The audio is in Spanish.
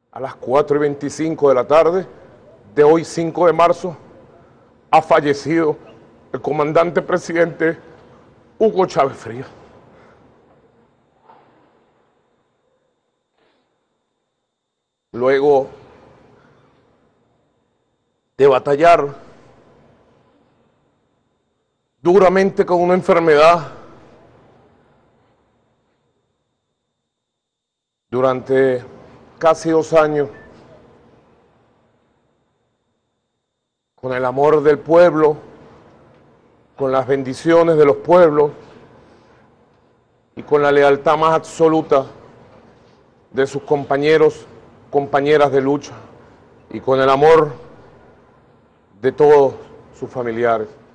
a las 4:25 de la tarde de hoy, 5 de marzo, ha fallecido el comandante presidente Hugo Chávez Frías. Luego de batallar duramente con una enfermedad durante casi 2 años, con el amor del pueblo, con las bendiciones de los pueblos y con la lealtad más absoluta de sus compañeros, compañeras de lucha, y con el amor de todos sus familiares.